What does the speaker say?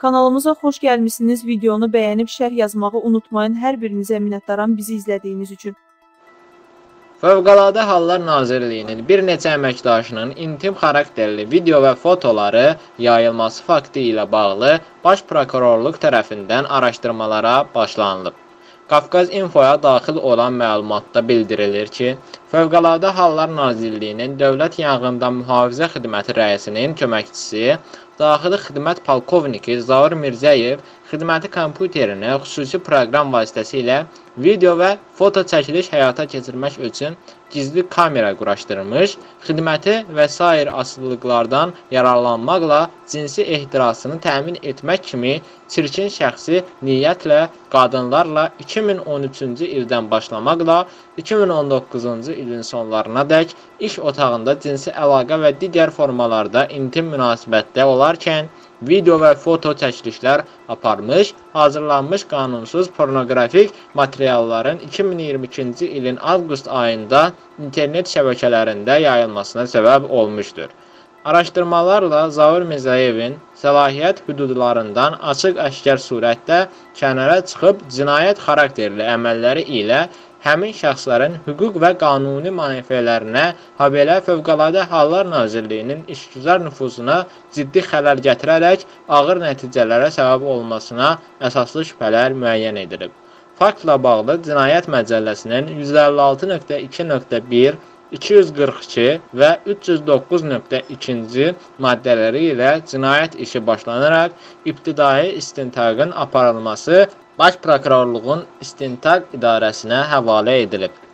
Kanalımıza xoş gəlmişsiniz. Videonu bəyənib şərh yazmağı unutmayın. Hər birinizə minnətdaram bizi izlədiyiniz üçün. Fövqəladə Hallar Nazirliyinin bir neçə əməkdaşının intim xarakterli video və fotoları yayılması faktı ilə bağlı Baş Prokurorluq tərəfindən araşdırmalara başlanılıb. Qafqaz İnfoya daxil olan məlumatda bildirilir ki, Fövqəladə Hallar Nazirliyinin Dövlət Yanğından Mühafizə Xidməti rəisinin köməkçisi, Daxili Xidmət Polkovniki Zaur Mirzəyev xidməti kompüterinə xüsusi proqram vasitəsilə video və foto çəkiliş həyata keçirmək üçün gizli kamera quraşdırmış, xidməti və sair asılılıqlardan yararlanmaqla cinsi ehtirasını təmin etmək kimi çirkin şəxsi niyyətlə qadınlarla 2013-cü ildən başlamaqla 2019-cu ilin sonlarınadək iş otağında cinsi əlaqə və digər formalarda intim münasibətdə olarkən video və foto çəkilişlər aparmış, hazırlanmış qanunsuz pornoqrafik materialların 2022-ci ilin avqust ayında internet şəbəkələrində yayılmasına səbəb olmuşdur. Araşdırmalarla Zaur Mirzəyevin səlahiyyət hüdudlarından açıq-aşkar surətdə kənara çıxıb cinayət xarakterli əməlləri ilə həmin şəxslərin hüquq və qanuni mənafələrinə, habelə Fövqəladə Hallar Nazirliyinin işgüzar nüfuzuna ciddi xələl gətirərək ağır nəticələrə səbəb olmasına əsaslı şübhələr müəyyən edilib. Faktla bağlı Cinayət Məcəlləsinin 156.2.1, 242 və 309.2-ci maddələri ilə cinayət işi başlanaraq ibtidai istintaqın aparılması Baş Prokurorluğun İstintaq İdarəsinə həvalə edilib.